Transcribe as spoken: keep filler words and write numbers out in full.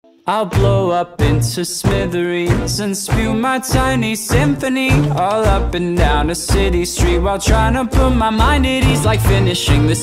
I'll blow up into smithereens and spew my tiny symphony all up and down a city street while trying to put my mind at ease, like finishing this